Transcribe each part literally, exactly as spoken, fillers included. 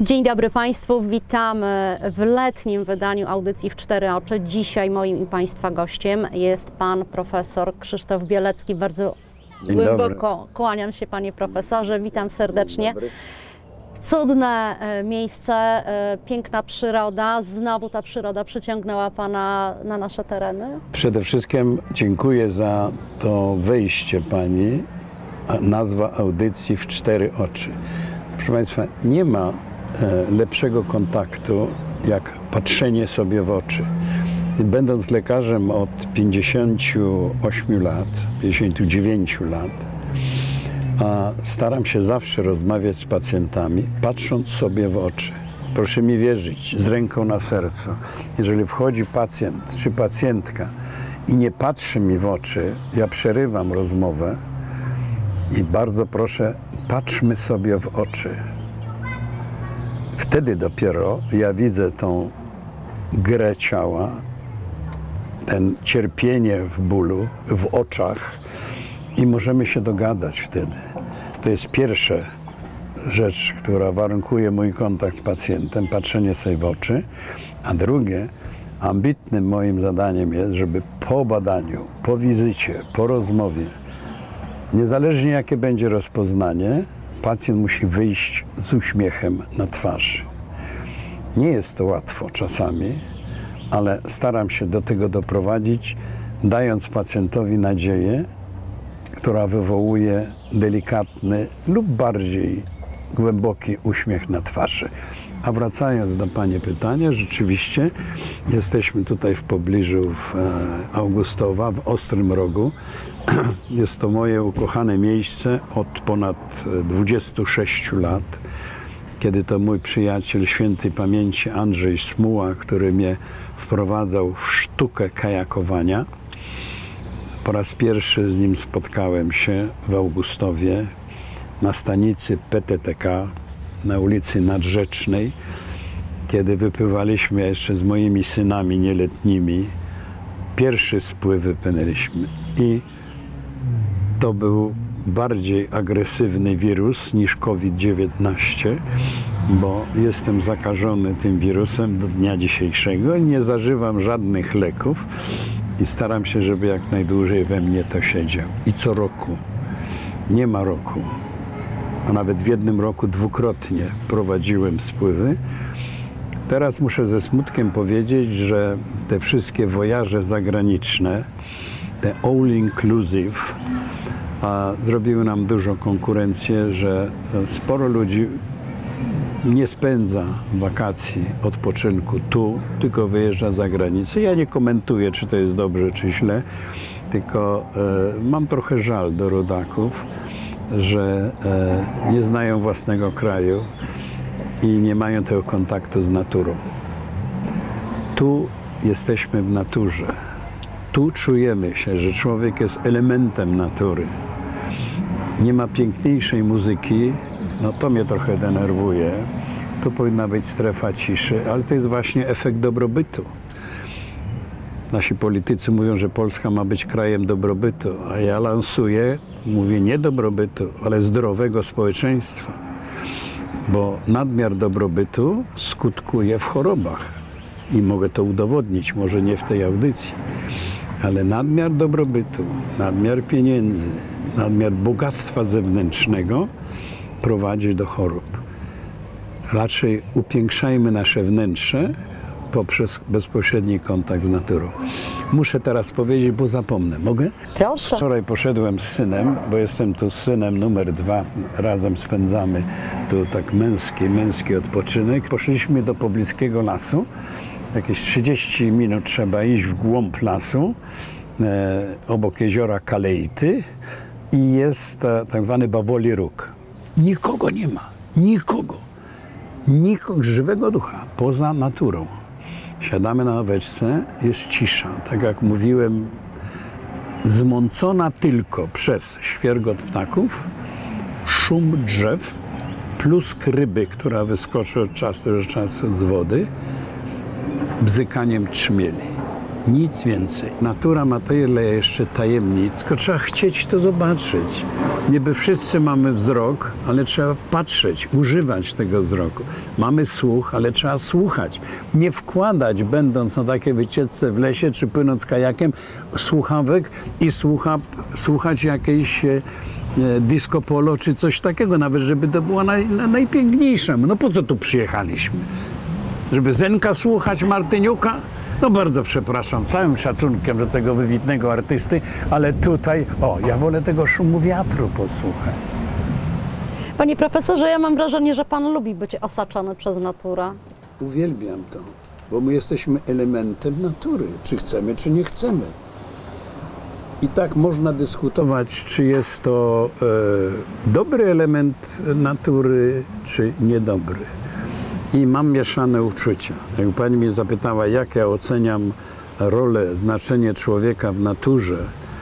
Dzień dobry Państwu, witamy w letnim wydaniu audycji w Cztery Oczy. Dzisiaj moim i Państwa gościem jest Pan Profesor Krzysztof Bielecki. Bardzo Dzień głęboko dobry. kłaniam się Panie Profesorze, witam serdecznie. Cudne miejsce, piękna przyroda. Znowu ta przyroda przyciągnęła Pana na nasze tereny? Przede wszystkim dziękuję za to wejście Pani, nazwa audycji w Cztery Oczy. Proszę Państwa, nie ma lepszego kontaktu jak patrzenie sobie w oczy. Będąc lekarzem od pięćdziesięciu ośmiu lat, pięćdziesięciu dziewięciu lat, a staram się zawsze rozmawiać z pacjentami, patrząc sobie w oczy. Proszę mi wierzyć, z ręką na sercu, jeżeli wchodzi pacjent czy pacjentka i nie patrzy mi w oczy, ja przerywam rozmowę i bardzo proszę, patrzmy sobie w oczy. Wtedy dopiero ja widzę tą grę ciała, ten cierpienie w bólu, w oczach i możemy się dogadać wtedy. To jest pierwsza rzecz, która warunkuje mój kontakt z pacjentem, patrzenie sobie w oczy, a drugie, ambitnym moim zadaniem jest, żeby po badaniu, po wizycie, po rozmowie, niezależnie jakie będzie rozpoznanie, pacjent musi wyjść z uśmiechem na twarzy. Nie jest to łatwo czasami, ale staram się do tego doprowadzić, dając pacjentowi nadzieję, która wywołuje delikatny lub bardziej głęboki uśmiech na twarzy. A wracając do Pani pytania, rzeczywiście jesteśmy tutaj w pobliżu w Augustowa, w Ostrym Rogu. Jest to moje ukochane miejsce od ponad dwudziestu sześciu lat, kiedy to mój przyjaciel świętej pamięci Andrzej Smuła, który mnie wprowadzał w sztukę kajakowania. Po raz pierwszy z nim spotkałem się w Augustowie na stanicy P T T K na ulicy Nadrzecznej, kiedy wypływaliśmy jeszcze z moimi synami nieletnimi. Pierwszy spływ wypłynęliśmy i to był bardziej agresywny wirus niż COVID dziewiętnaście, bo jestem zakażony tym wirusem do dnia dzisiejszego i nie zażywam żadnych leków i staram się, żeby jak najdłużej we mnie to siedział. I co roku, nie ma roku, a nawet w jednym roku dwukrotnie prowadziłem spływy. Teraz muszę ze smutkiem powiedzieć, że te wszystkie wojaże zagraniczne, te all inclusive, a zrobiły nam dużą konkurencję, że sporo ludzi nie spędza wakacji, odpoczynku tu, tylko wyjeżdża za granicę. Ja nie komentuję, czy to jest dobrze, czy źle, tylko e, mam trochę żal do rodaków, że e, nie znają własnego kraju i nie mają tego kontaktu z naturą. Tu jesteśmy w naturze. Tu czujemy się, że człowiek jest elementem natury. Nie ma piękniejszej muzyki, no to mnie trochę denerwuje. Tu powinna być strefa ciszy, ale to jest właśnie efekt dobrobytu. Nasi politycy mówią, że Polska ma być krajem dobrobytu, a ja lansuję, mówię nie dobrobytu, ale zdrowego społeczeństwa. Bo nadmiar dobrobytu skutkuje w chorobach. I mogę to udowodnić, może nie w tej audycji. Ale nadmiar dobrobytu, nadmiar pieniędzy, nadmiar bogactwa zewnętrznego prowadzi do chorób. Raczej upiększajmy nasze wnętrze poprzez bezpośredni kontakt z naturą. Muszę teraz powiedzieć, bo zapomnę. Mogę? Proszę. Wczoraj poszedłem z synem, bo jestem tu z synem numer dwa. Razem spędzamy tu tak męski, męski odpoczynek. Poszliśmy do pobliskiego lasu. Jakieś trzydzieści minut trzeba iść w głąb lasu, e, obok jeziora Kalejty i jest e, tak zwany Bawoli Róg. Nikogo nie ma, nikogo, nikogo, żywego ducha, poza naturą. Siadamy na ławeczce, jest cisza, tak jak mówiłem, zmącona tylko przez świergot ptaków, szum drzew, plusk ryby, która wyskoczy od czasu do czasu z wody, bzykaniem trzmieli. Nic więcej. Natura ma tyle jeszcze tajemnic, tylko trzeba chcieć to zobaczyć. Niby wszyscy mamy wzrok, ale trzeba patrzeć, używać tego wzroku. Mamy słuch, ale trzeba słuchać. Nie wkładać, będąc na takiej wycieczce w lesie, czy płynąc kajakiem, słuchawek i słucha, słuchać jakiejś e, disco polo, czy coś takiego, nawet żeby to było naj, najpiękniejsze. No po co tu przyjechaliśmy? Żeby Zenka słuchać, Martyniuka? No bardzo przepraszam, całym szacunkiem do tego wybitnego artysty, ale tutaj, o, ja wolę tego szumu wiatru posłuchać. Panie profesorze, ja mam wrażenie, że pan lubi być osaczony przez naturę. Uwielbiam to, bo my jesteśmy elementem natury, czy chcemy, czy nie chcemy. I tak można dyskutować, czy jest to e, dobry element natury, czy niedobry. I mam mieszane uczucia. Jak pani mnie zapytała, jak ja oceniam rolę, znaczenie człowieka w naturze,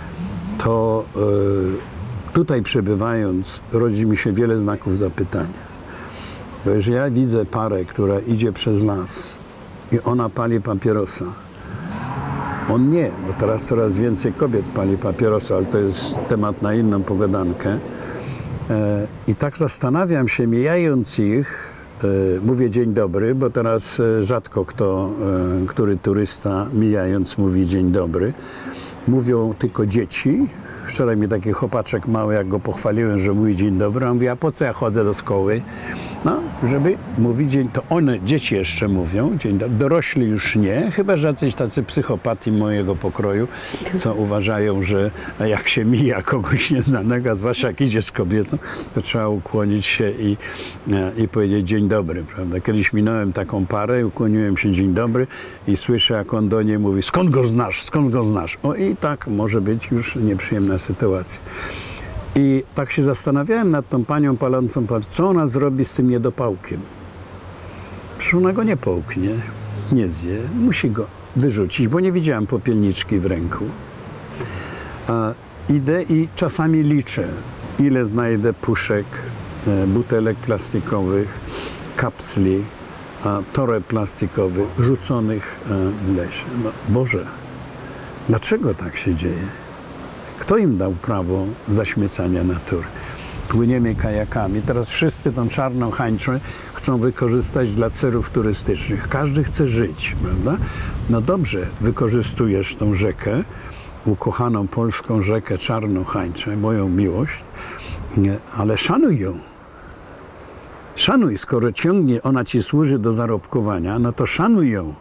to y, tutaj przebywając rodzi mi się wiele znaków zapytania. Bo jeżeli ja widzę parę, która idzie przez las i ona pali papierosa, on nie, bo teraz coraz więcej kobiet pali papierosa, ale to jest temat na inną pogadankę. E, I tak zastanawiam się, mijając ich, mówię dzień dobry, bo teraz rzadko kto, który turysta mijając mówi dzień dobry. Mówią tylko dzieci. Wczoraj mi taki chłopaczek mały, jak go pochwaliłem, że mówi dzień dobry, on mówi, a po co ja chodzę do szkoły? No, żeby mówić dzień, to one, dzieci jeszcze mówią dzień dobry, dorośli już nie, chyba że jacyś tacy psychopatii mojego pokroju, co uważają, że jak się mija kogoś nieznanego, a zwłaszcza jak idzie z kobietą, to trzeba ukłonić się i, i powiedzieć dzień dobry, prawda? Kiedyś minąłem taką parę, ukłoniłem się dzień dobry i słyszę, jak on do niej mówi, skąd go znasz, skąd go znasz? O i tak może być już nieprzyjemna sytuacja. I tak się zastanawiałem nad tą panią palącą, co ona zrobi z tym niedopałkiem. Przecież ona go nie połknie, nie zje, musi go wyrzucić, bo nie widziałem popielniczki w ręku. A idę i czasami liczę, ile znajdę puszek, butelek plastikowych, kapsli, toreb plastikowych rzuconych w lesie. No, Boże, dlaczego tak się dzieje? Kto im dał prawo zaśmiecania natury? Płyniemy kajakami. Teraz wszyscy tą czarną hańczę chcą wykorzystać dla celów turystycznych. Każdy chce żyć, prawda? No dobrze, wykorzystujesz tą rzekę, ukochaną polską rzekę Czarną Hańczę, moją miłość, ale szanuj ją. Szanuj, skoro ciągnie, ona ci służy do zarobkowania, no to szanuj ją,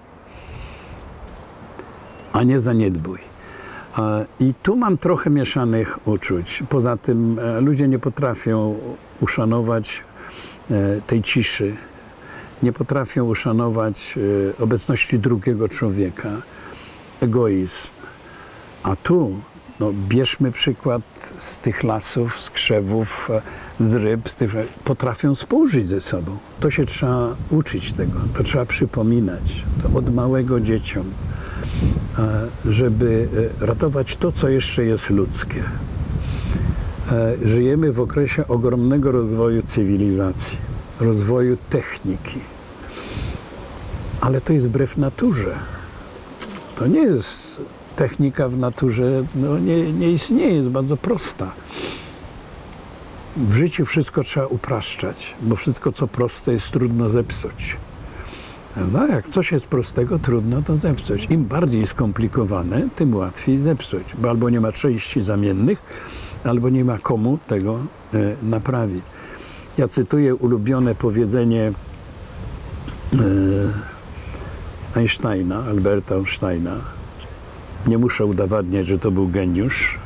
a nie zaniedbuj. I tu mam trochę mieszanych uczuć. Poza tym ludzie nie potrafią uszanować tej ciszy, nie potrafią uszanować obecności drugiego człowieka, egoizm. A tu no, bierzmy przykład z tych lasów, z krzewów, z ryb, z tych, potrafią współżyć ze sobą. To się trzeba uczyć tego, to trzeba przypominać, to od małego dzieciom, żeby ratować to, co jeszcze jest ludzkie. Żyjemy w okresie ogromnego rozwoju cywilizacji, rozwoju techniki, ale to jest wbrew naturze. To nie jest technika w naturze, no nie, nie istnieje, jest bardzo prosta. W życiu wszystko trzeba upraszczać, bo wszystko, co proste, jest trudno zepsuć. No, jak coś jest prostego, trudno to zepsuć. Im bardziej skomplikowane, tym łatwiej zepsuć, bo albo nie ma części zamiennych, albo nie ma komu tego e, naprawić. Ja cytuję ulubione powiedzenie e, Einsteina, Alberta Einsteina. Nie muszę udowadniać, że to był geniusz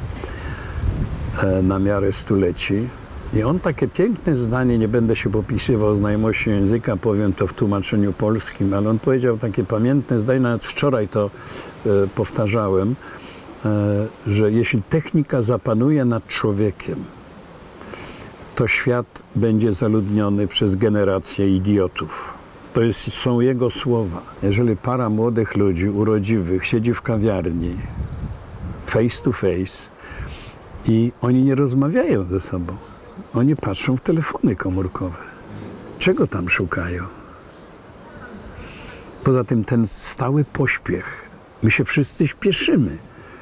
e, na miarę stuleci. I on takie piękne zdanie, nie będę się popisywał znajomością języka, powiem to w tłumaczeniu polskim, ale on powiedział takie pamiętne zdanie, nawet wczoraj to e, powtarzałem, e, że jeśli technika zapanuje nad człowiekiem, to świat będzie zaludniony przez generację idiotów. To jest, są jego słowa. Jeżeli para młodych ludzi, urodziwych, siedzi w kawiarni, face to face i oni nie rozmawiają ze sobą, oni patrzą w telefony komórkowe. Czego tam szukają? Poza tym ten stały pośpiech My się wszyscy śpieszymy.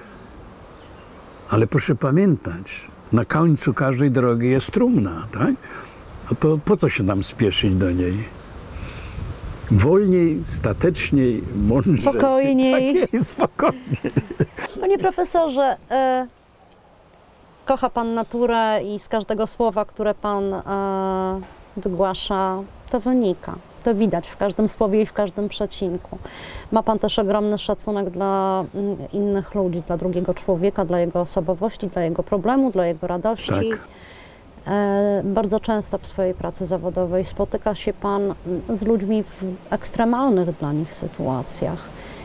Ale proszę pamiętać, na końcu każdej drogi jest trumna, tak? No to po co się nam spieszyć do niej? Wolniej, stateczniej, mądrzej. Spokojniej. Tak jest, spokojniej. Panie profesorze, e, kocha Pan naturę i z każdego słowa, które Pan e, wygłasza, to wynika. To widać w każdym słowie i w każdym przecinku. Ma Pan też ogromny szacunek dla mm, innych ludzi, dla drugiego człowieka, dla jego osobowości, dla jego problemu, dla jego radości. Tak. E, bardzo często w swojej pracy zawodowej spotyka się Pan z ludźmi w ekstremalnych dla nich sytuacjach.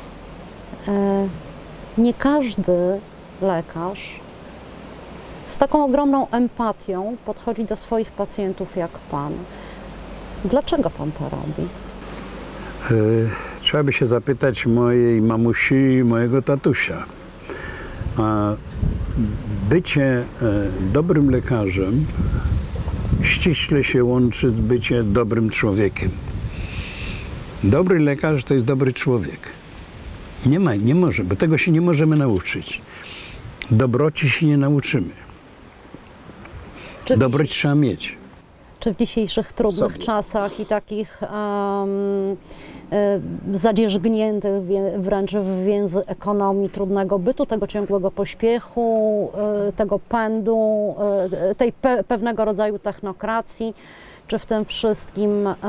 E, nie każdy lekarz z taką ogromną empatią podchodzi do swoich pacjentów jak Pan. Dlaczego Pan to robi? E, trzeba by się zapytać mojej mamusi i mojego tatusia. A bycie e, dobrym lekarzem ściśle się łączy z byciem dobrym człowiekiem. Dobry lekarz to jest dobry człowiek. Nie ma, nie może, bo tego się nie możemy nauczyć. Dobroci się nie nauczymy. Czy Dobroć trzeba mieć. Czy w dzisiejszych trudnych Sobie. czasach i takich um, e, zadzierzgniętych wie, wręcz w więzy ekonomii, trudnego bytu, tego ciągłego pośpiechu, e, tego pędu, e, tej pe, pewnego rodzaju technokracji, czy w tym wszystkim e,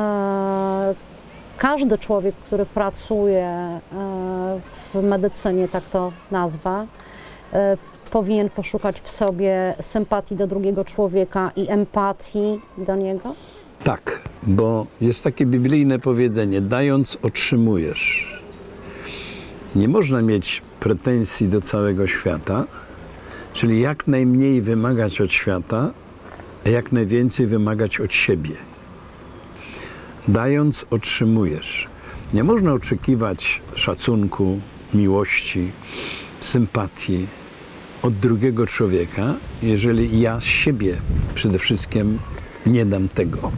każdy człowiek, który pracuje e, w medycynie, tak to nazwę, e, powinien poszukać w sobie sympatii do drugiego człowieka i empatii do niego? Tak, bo jest takie biblijne powiedzenie, dając otrzymujesz. Nie można mieć pretensji do całego świata, czyli jak najmniej wymagać od świata, a jak najwięcej wymagać od siebie. Dając otrzymujesz. Nie można oczekiwać szacunku, miłości, sympatii od drugiego człowieka, jeżeli ja z siebie przede wszystkim nie dam tego.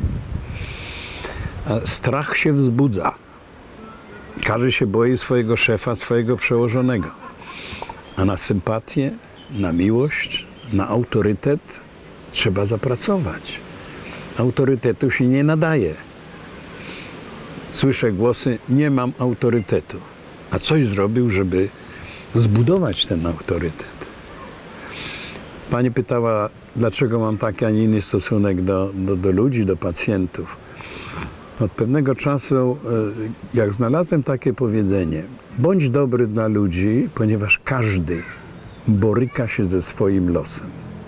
A strach się wzbudza. Każdy się boi swojego szefa, swojego przełożonego. A na sympatię, na miłość, na autorytet trzeba zapracować. Autorytetu się nie nadaje. Słyszę głosy, nie mam autorytetu. A coś zrobił, żeby zbudować ten autorytet. Pani pytała, dlaczego mam taki, a nie inny stosunek do, do, do ludzi, do pacjentów. Od pewnego czasu, jak znalazłem takie powiedzenie, bądź dobry dla ludzi, ponieważ każdy boryka się ze swoim losem.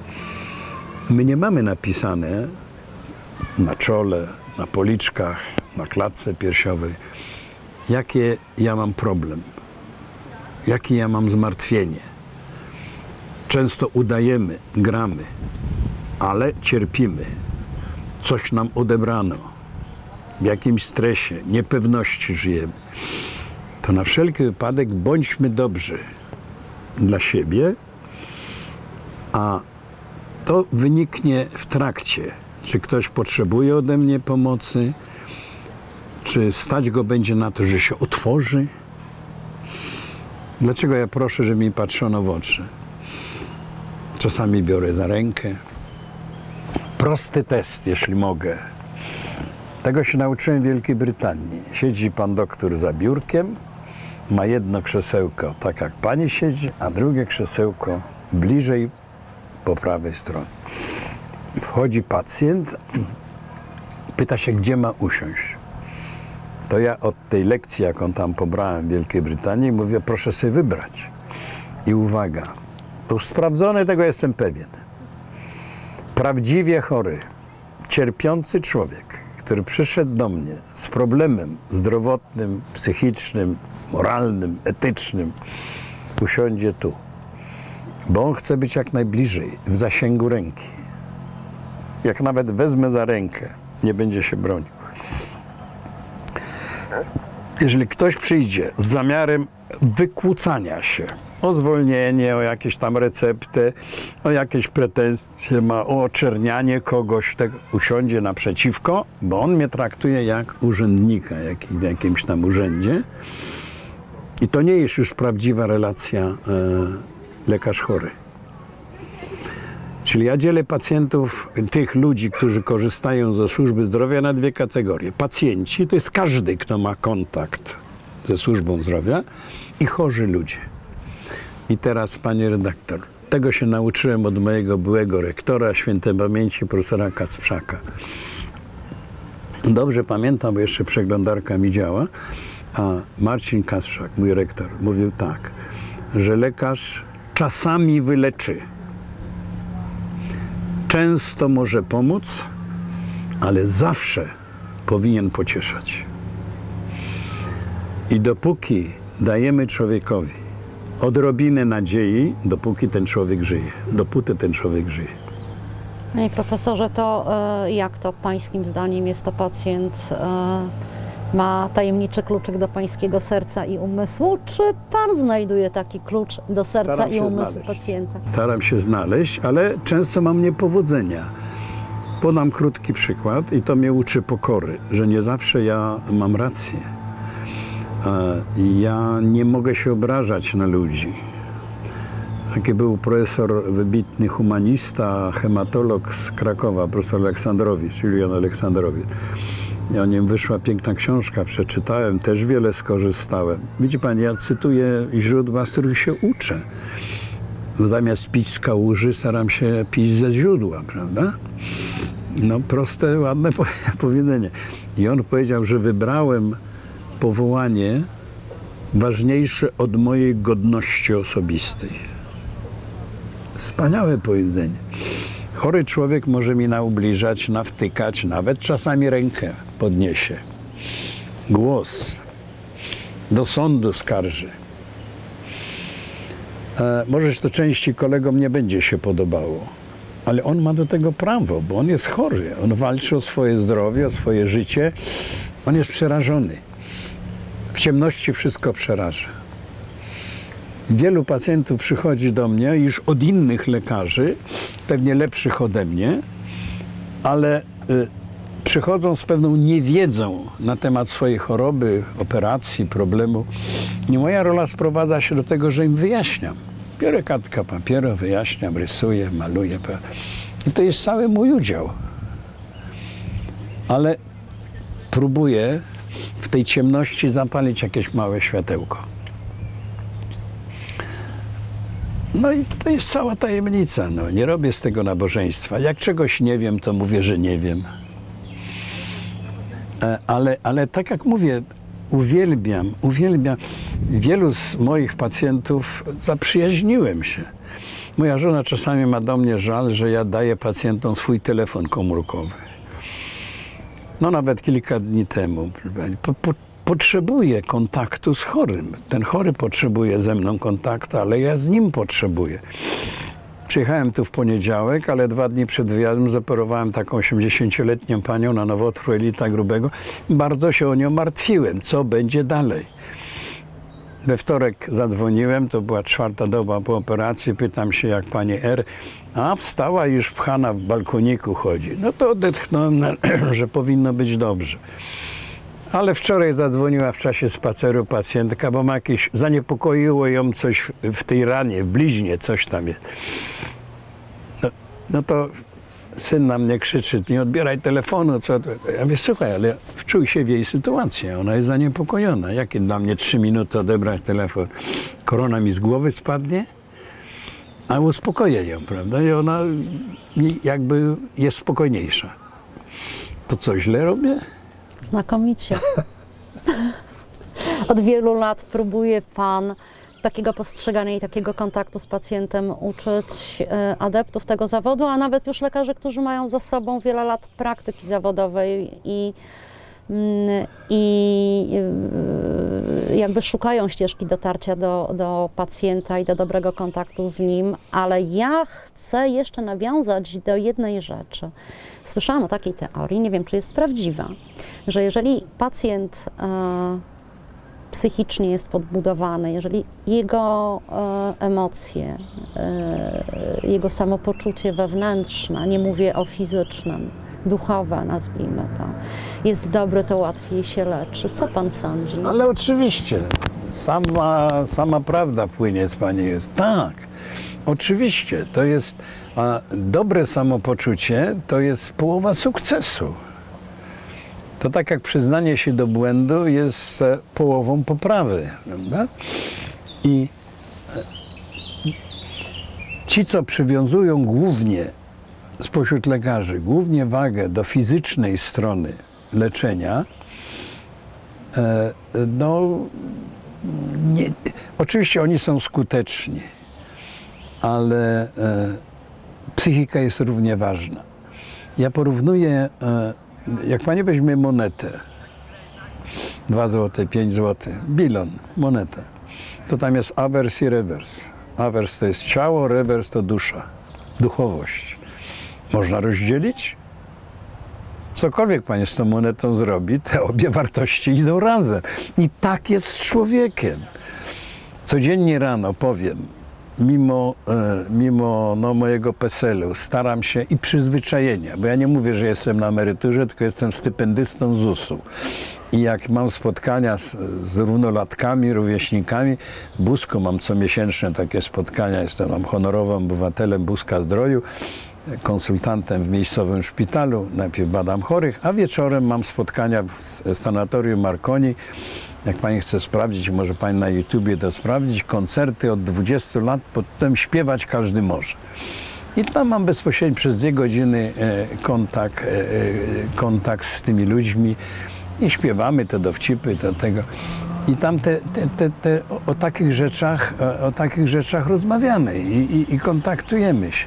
My nie mamy napisane na czole, na policzkach, na klatce piersiowej, jakie ja mam problem, jakie ja mam zmartwienie. Często udajemy, gramy, ale cierpimy. Coś nam odebrano. W jakimś stresie, niepewności żyjemy. To na wszelki wypadek bądźmy dobrzy dla siebie, a to wyniknie w trakcie. Czy ktoś potrzebuje ode mnie pomocy, czy stać go będzie na to, że się otworzy. Dlaczego ja proszę, żeby mi patrzono w oczy? Czasami biorę za rękę. Prosty test, jeśli mogę. Tego się nauczyłem w Wielkiej Brytanii. Siedzi pan doktor za biurkiem, ma jedno krzesełko, tak jak pani siedzi, a drugie krzesełko bliżej po prawej stronie. Wchodzi pacjent, pyta się, gdzie ma usiąść. To ja od tej lekcji, jaką tam pobrałem w Wielkiej Brytanii, mówię, proszę sobie wybrać. I uwaga, to sprawdzone, tego jestem pewien. Prawdziwie chory, cierpiący człowiek, który przyszedł do mnie z problemem zdrowotnym, psychicznym, moralnym, etycznym, usiądzie tu. Bo on chce być jak najbliżej, w zasięgu ręki. Jak nawet wezmę za rękę, nie będzie się bronił. Jeżeli ktoś przyjdzie z zamiarem wykłócania się, o zwolnienie, o jakieś tam receptę, o jakieś pretensje, ma o oczernianie kogoś, tak usiądzie naprzeciwko, bo on mnie traktuje jak urzędnika jak w jakimś tam urzędzie I to nie jest już prawdziwa relacja e, lekarz-chory. Czyli ja dzielę pacjentów, tych ludzi, którzy korzystają ze służby zdrowia na dwie kategorie. Pacjenci to jest każdy, kto ma kontakt ze służbą zdrowia i chorzy ludzie. I teraz, panie redaktor, tego się nauczyłem od mojego byłego rektora, świętej pamięci profesora Kasprzaka. Dobrze pamiętam, bo jeszcze przeglądarka mi działa, a Marcin Kasprzak, mój rektor, mówił tak, że lekarz czasami wyleczy. Często może pomóc, ale zawsze powinien pocieszać. I dopóki dajemy człowiekowi odrobinę nadziei, dopóki ten człowiek żyje, dopóty ten człowiek żyje. Panie profesorze, to e, jak to pańskim zdaniem jest to pacjent, e, ma tajemniczy kluczyk do pańskiego serca i umysłu, czy pan znajduje taki klucz do serca Staram i się umysłu znaleźć. pacjenta? Staram się znaleźć, ale często mam niepowodzenia. Podam krótki przykład i to mnie uczy pokory, że nie zawsze ja mam rację. Ja nie mogę się obrażać na ludzi. Taki był profesor, wybitny humanista, hematolog z Krakowa, profesor Aleksandrowicz, Julian Aleksandrowicz. I o nim wyszła piękna książka, przeczytałem, też wiele skorzystałem. Widzi pan, ja cytuję źródła, z których się uczę. Zamiast pić z kałuży, staram się pić ze źródła, prawda? No proste, ładne powiedzenie. I on powiedział, że wybrałem powołanie ważniejsze od mojej godności osobistej. Wspaniałe powiedzenie. Chory człowiek może mi naubliżać, nawtykać, nawet czasami rękę podniesie. Głos. Do sądu skarży. E, może to części kolegom nie będzie się podobało, ale on ma do tego prawo, bo on jest chory. On walczy o swoje zdrowie, o swoje życie. On jest przerażony. W ciemności wszystko przeraża. Wielu pacjentów przychodzi do mnie już od innych lekarzy, pewnie lepszych ode mnie, ale y, przychodzą z pewną niewiedzą na temat swojej choroby, operacji, problemu. I moja rola sprowadza się do tego, że im wyjaśniam. Biorę kartkę papieru, wyjaśniam, rysuję, maluję. I to jest cały mój udział. Ale próbuję w tej ciemności zapalić jakieś małe światełko. No i to jest cała tajemnica. No, nie robię z tego nabożeństwa. Jak czegoś nie wiem, to mówię, że nie wiem. Ale, ale tak jak mówię, uwielbiam, uwielbiam. Wielu z moich pacjentów zaprzyjaźniłem się. Moja żona czasami ma do mnie żal, że ja daję pacjentom swój telefon komórkowy. No nawet kilka dni temu. Po, po, potrzebuję kontaktu z chorym. Ten chory potrzebuje ze mną kontaktu, ale ja z nim potrzebuję. Przyjechałem tu w poniedziałek, ale dwa dni przed wyjazdem zoperowałem taką osiemdziesięcioletnią panią na nowotwór jelita grubego. Bardzo się o nią martwiłem, co będzie dalej. We wtorek zadzwoniłem, to była czwarta doba po operacji, pytam się, jak pani R. A wstała już pchana w balkoniku chodzi. No to odetchnąłem, że powinno być dobrze. Ale wczoraj zadzwoniła w czasie spaceru pacjentka, bo ma jakieś, zaniepokoiło ją coś w, w tej ranie, w bliźnie, coś tam jest. No, no to syn na mnie krzyczy, nie odbieraj telefonu, co to? Ja mówię, słuchaj, ale wczuj się w jej sytuację, ona jest zaniepokojona. Jakie dla mnie trzy minuty odebrać telefon? Korona mi z głowy spadnie? A uspokoję ją, prawda? I ona jakby jest spokojniejsza. To co, źle robię? Znakomicie. Od wielu lat próbuje pan takiego postrzegania i takiego kontaktu z pacjentem uczyć adeptów tego zawodu, a nawet już lekarzy, którzy mają za sobą wiele lat praktyki zawodowej i, i jakby szukają ścieżki dotarcia do, do pacjenta i do dobrego kontaktu z nim, ale ja chcę jeszcze nawiązać do jednej rzeczy. Słyszałam o takiej teorii, nie wiem, czy jest prawdziwa, że jeżeli pacjent e, psychicznie jest podbudowany, jeżeli jego e, emocje, e, jego samopoczucie wewnętrzne, nie mówię o fizycznym, duchowe nazwijmy to, jest dobre, to łatwiej się leczy. Co pan sądzi? Ale oczywiście, sama, sama prawda płynie z pani jest. Tak, oczywiście, to jest, a dobre samopoczucie to jest połowa sukcesu. To tak jak przyznanie się do błędu jest połową poprawy, prawda? I ci, co przywiązują głównie spośród lekarzy, głównie wagę do fizycznej strony leczenia, no, nie, oczywiście oni są skuteczni, ale e, psychika jest równie ważna. Ja porównuję, e, jak pani weźmie monetę, dwa złote, pięć złotych, bilon, monetę, to tam jest awers i rewers. Awers to jest ciało, rewers to dusza, duchowość. Można rozdzielić? Cokolwiek pani z tą monetą zrobi, te obie wartości idą razem. I tak jest z człowiekiem. Codziennie rano powiem, mimo, e, mimo no, mojego peselu, staram się i przyzwyczajenia, bo ja nie mówię, że jestem na emeryturze, tylko jestem stypendystą zusu. I jak mam spotkania z, z równolatkami, rówieśnikami, w Busku mam comiesięczne takie spotkania, jestem tam honorowym obywatelem Buska Zdroju, konsultantem w miejscowym szpitalu, najpierw badam chorych, a wieczorem mam spotkania w sanatorium Marconi. Jak pani chce sprawdzić, może pani na YouTubie to sprawdzić, koncerty od dwudziestu lat, potem śpiewać każdy może. I tam mam bezpośrednio przez dwie godziny kontakt, kontakt z tymi ludźmi i śpiewamy te dowcipy, to tego. I tam te, te, te, te, o, o takich rzeczach, o, o takich rzeczach rozmawiamy i, i, i kontaktujemy się.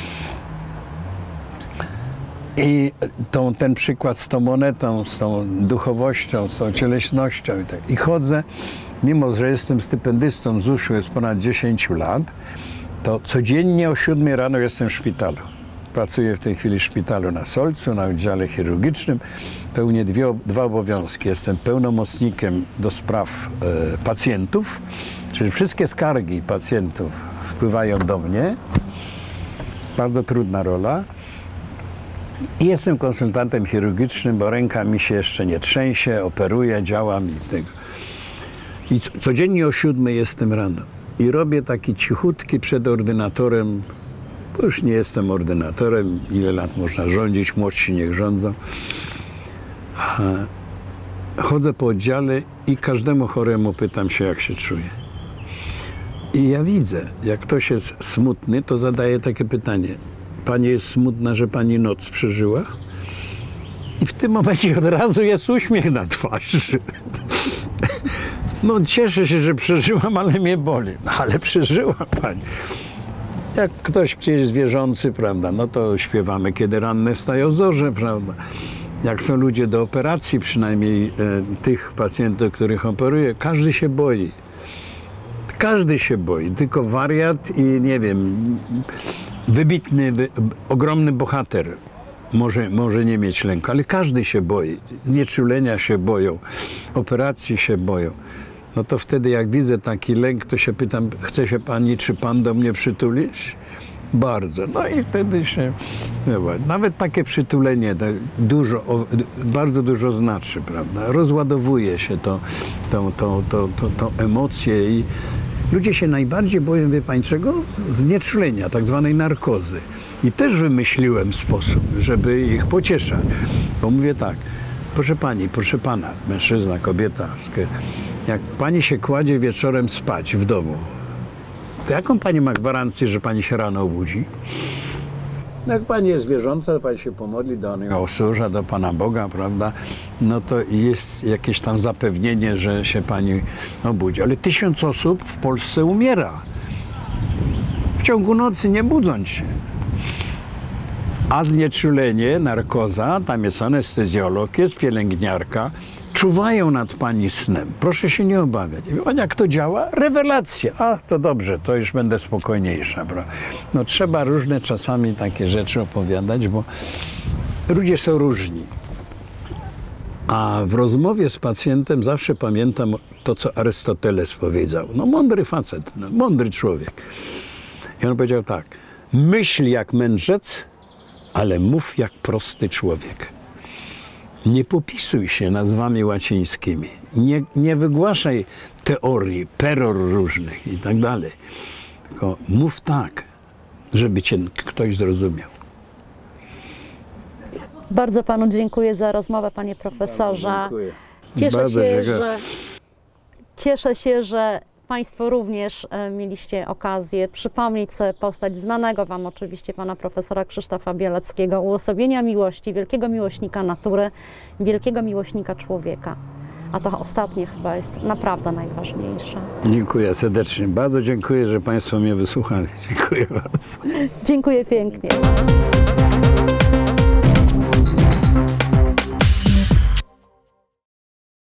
I tą, ten przykład z tą monetą, z tą duchowością, z tą cieleśnością i tak. I chodzę, mimo że jestem stypendystą z uszu, jest ponad dziesięć lat, to codziennie o siódmej rano jestem w szpitalu. Pracuję w tej chwili w szpitalu na Solcu, na oddziale chirurgicznym. Pełnię dwie, dwa obowiązki. Jestem pełnomocnikiem do spraw e, pacjentów, czyli wszystkie skargi pacjentów wpływają do mnie. Bardzo trudna rola. I jestem konsultantem chirurgicznym, bo ręka mi się jeszcze nie trzęsie, operuję, działam i tego. I codziennie o siódmej jestem rano. I robię taki cichutki przed ordynatorem, bo już nie jestem ordynatorem, ile lat można rządzić, młodsi niech rządzą. Chodzę po oddziale i każdemu choremu pytam się, jak się czuje. I ja widzę, jak ktoś jest smutny, to zadaję takie pytanie. Pani jest smutna, że pani noc przeżyła? I w tym momencie od razu jest uśmiech na twarzy. No cieszę się, że przeżyłam, ale mnie boli. No, ale przeżyła pani. Jak ktoś gdzieś zwierzący, prawda, no to śpiewamy, kiedy ranne wstają zorze, prawda. Jak są ludzie do operacji, przynajmniej e, tych pacjentów, których operuję, każdy się boi. Każdy się boi, tylko wariat i nie wiem, wybitny, wy, ogromny bohater może, może nie mieć lęku, ale każdy się boi. Znieczulenia się boją, operacji się boją. No to wtedy jak widzę taki lęk, to się pytam, chce się pani, czy pan do mnie przytulić? Bardzo. No i wtedy się, nawet takie przytulenie dużo, bardzo dużo znaczy, prawda? Rozładowuje się to, to, to, to, to, to emocje i ludzie się najbardziej boją, wie pani czego? Znieczulenia, tak zwanej narkozy. I też wymyśliłem sposób, żeby ich pocieszać. Bo mówię tak, proszę pani, proszę pana, mężczyzna, kobieta, jak pani się kładzie wieczorem spać w domu, to jaką pani ma gwarancję, że pani się rano obudzi? Jak pani jest wierząca, to pani się pomodli do Osura, do Pana Boga, prawda? No to jest jakieś tam zapewnienie, że się pani obudzi. Ale tysiąc osób w Polsce umiera. W ciągu nocy nie budząc się. A znieczulenie, narkoza, tam jest anestezjolog, jest pielęgniarka, czuwają nad pani snem. Proszę się nie obawiać. A jak to działa? Rewelacja. A, to dobrze, to już będę spokojniejsza. Bro. No trzeba różne czasami takie rzeczy opowiadać, bo ludzie są różni. A w rozmowie z pacjentem zawsze pamiętam to, co Arystoteles powiedział. No mądry facet, no, mądry człowiek. I on powiedział tak, myśl jak mędrzec, ale mów jak prosty człowiek. Nie popisuj się nazwami łacińskimi. Nie, nie wygłaszaj teorii, peror różnych i tak dalej. Tylko mów tak, żeby cię ktoś zrozumiał. Bardzo panu dziękuję za rozmowę, panie profesorze. Dziękuję. Cieszę Bardzo się, dziękuję. że, cieszę się, że państwo również e, mieliście okazję przypomnieć sobie postać znanego wam oczywiście pana profesora Krzysztofa Bieleckiego, uosobienia miłości, wielkiego miłośnika natury, wielkiego miłośnika człowieka. A to ostatnie chyba jest naprawdę najważniejsze. Dziękuję serdecznie. Bardzo dziękuję, że państwo mnie wysłuchali. Dziękuję bardzo. Dziękuję pięknie.